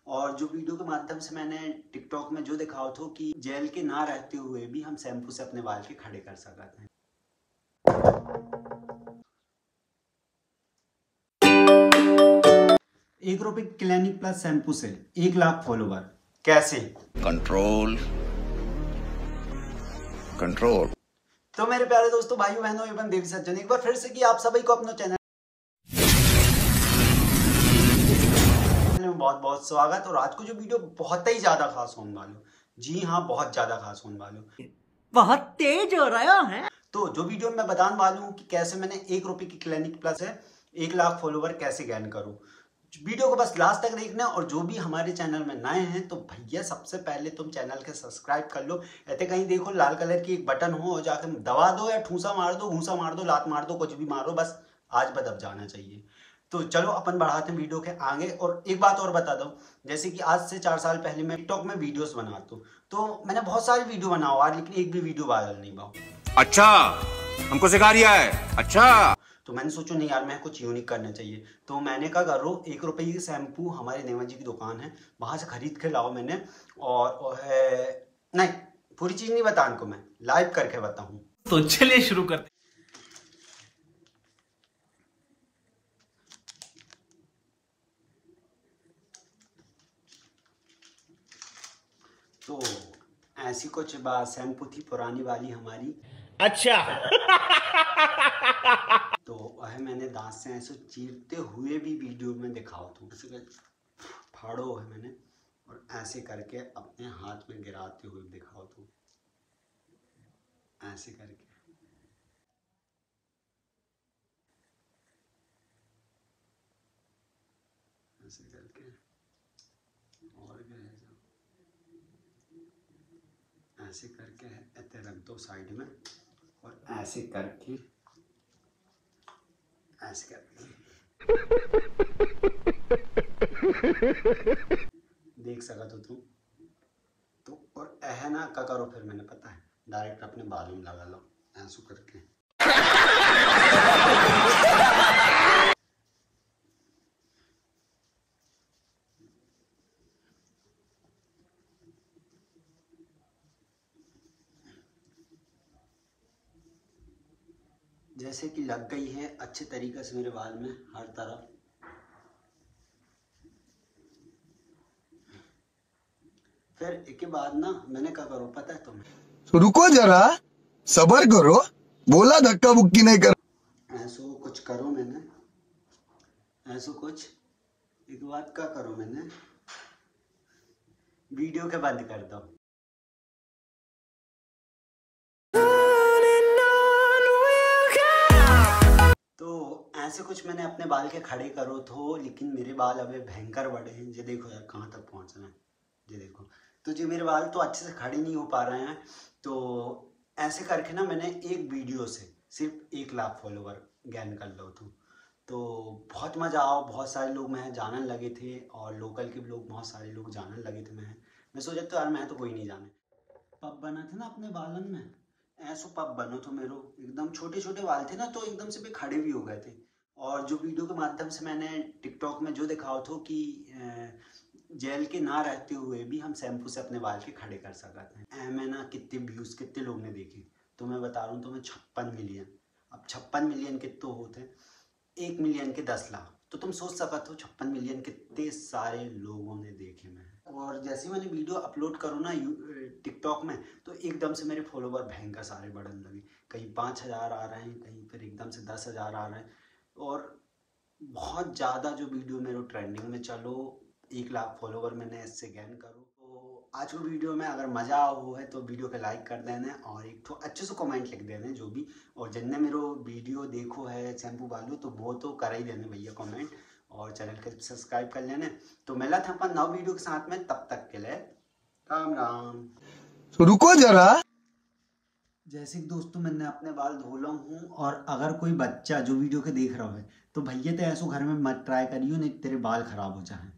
और जो वीडियो के माध्यम से मैंने टिकटॉक में जो दिखाओ था कि जेल के ना रहते हुए भी हम शैम्पू से अपने बाल के खड़े कर सकते हैं। 1 रुपए क्लिनिक प्लस शैम्पू से 1 लाख फॉलोवर कैसे? Control control. तो मेरे प्यारे दोस्तों, भाइयों बहनों एवं देवी सज्जन, एक बार फिर से कि आप सभी को अपना चैनल में बहुत बहुत स्वागत। और आज को जो वीडियो बहुत ही ज्यादा खास होने वाला, जी हाँ बहुत ज्यादा खास होने वाला, बहुत तेज हो रहा है। तो जो वीडियो में बताने वाला हूँ कि कैसे मैंने 1 रुपए की क्लिनिक प्लस है 1 लाख फॉलोवर कैसे गेन करूँ। वीडियो को बस लास्ट तक देखना। और जो भी हमारे चैनल में नए हैं तो भैया सबसे पहले तुम चैनल के सब्सक्राइब कर लो। ऐसे कहीं देखो लाल कलर की एक बटन हो और जाकर दबा दो या ठूसा मार दो, घूसा मार दो, लात मार दो, कुछ भी मारो, बस आज बदब जाना चाहिए। तो चलो अपन बढ़ाते हैं वीडियो के आगे। और एक बात और बता दूं, जैसे कि आज से 4 साल पहले मैं टिकटॉक में वीडियोस बनाता हूँ, तो मैंने बहुत सारी वीडियो बनाओ आज, लेकिन एक भी वीडियो वायरल नहीं हुआ। अच्छा, हमको सिखा रिया है। अच्छा, तो मैंने सोचा नहीं यार, मैं कुछ यूनिक करना चाहिए। तो मैंने कहा करो 1 रुपए की शैम्पू हमारे नेवा जी की दुकान है, वहां से खरीद के लाओ मैंने। और नहीं, पूरी चीज नहीं बताने को, मैं लाइव करके बताऊं। तो चलिए शुरू करते। तो ऐसी कुछ शैम्पू थी पुरानी वाली हमारी। अच्छा। तो वह मैंने दांत से ऐसे चीरते हुए भी वीडियो में दिखाओ, तो ऐसे फाड़ो है मैंने और ऐसे करके अपने हाथ में गिराते हुए दिखाओ, तो ऐसे करके ऐसे करके और ऐसे करके ऐसे रख दो साइड में और ऐसे करके ऐसे करके देख सका तो तुम तो। और ऐना का करो, फिर मैंने पता है डायरेक्ट अपने बालों में लगा लो ऐसे करके। जैसे कि लग गई है अच्छे तरीके से मेरे बाल में हर तरफ। फिर एक के बाद ना मैंने क्या करो पता है तुम्हें? तो रुको जरा, सबर करो, बोला धक्का बुक्की नहीं कर। ऐसो कुछ करो मैंने, ऐसो कुछ एक बात क्या करो मैंने, वीडियो के बंद कर दो। तो ऐसे कुछ मैंने अपने बाल के खड़े करो तो, लेकिन मेरे बाल अभी भयंकर बड़े हैं। ये देखो यार कहाँ तक पहुँच रहे हैं, ये देखो। तो जो मेरे बाल तो अच्छे से खड़े नहीं हो पा रहे हैं। तो ऐसे करके ना मैंने एक वीडियो से सिर्फ 1 लाख फॉलोवर गेन कर लो तो बहुत मज़ा आओ। बहुत सारे लोग मैं जानने लगे थे और लोकल के लोग बहुत सारे लोग जानने लगे थे। मैं सोचा तो यार मैं तो कोई नहीं जाने। पब बना था ना अपने बालन में, ऐसो पब बनो तो मेरो एकदम छोटे छोटे बाल थे ना, तो एकदम से भी खड़े भी हो गए थे। और जो वीडियो के माध्यम से मैंने टिकटॉक में जो दिखाओ था कि जेल के ना रहते हुए भी हम शैम्पू से अपने बाल के खड़े कर सकते हैं। मैं ना कितने व्यूज़ कितने लोग ने देखे, तो मैं बता रहा हूँ तुम्हें 56 मिलियन। अब 56 मिलियन कितने होते हैं, 1 मिलियन के 10 लाख, तो तुम सोच सकते हो 56 मिलियन कितने सारे लोगों ने देखे मैं। और जैसे मैंने वीडियो अपलोड करूँ ना टिकटॉक में, तो एकदम से मेरे फॉलोवर भयंकर सारे बढ़ने लगे। कहीं 5000 आ रहे हैं, कहीं फिर एकदम से 10,000 आ रहे हैं। और बहुत ज़्यादा जो वीडियो मेरे ट्रेंडिंग में चलो, 1 लाख फॉलोवर मैंने इससे गेन करो। तो आज को वीडियो में अगर मज़ा आओ है तो वीडियो को लाइक कर देना और एक तो अच्छे से कमेंट लिख देना जो भी। और जिनने मेरे वीडियो देखो है शैम्पू वालों, तो वो तो कर ही देने भैया कमेंट और चैनल को सब्सक्राइब कर लेने। तो मिला था अपन नव वीडियो के साथ में, तब तक के लिए राम राम। तो रुको जरा। जैसे कि दोस्तों मैंने अपने बाल धो ला हूँ, और अगर कोई बच्चा जो वीडियो के देख रहा है तो भैया तो ऐसो घर में मत ट्राई करियो, नहीं तेरे बाल खराब हो जाए।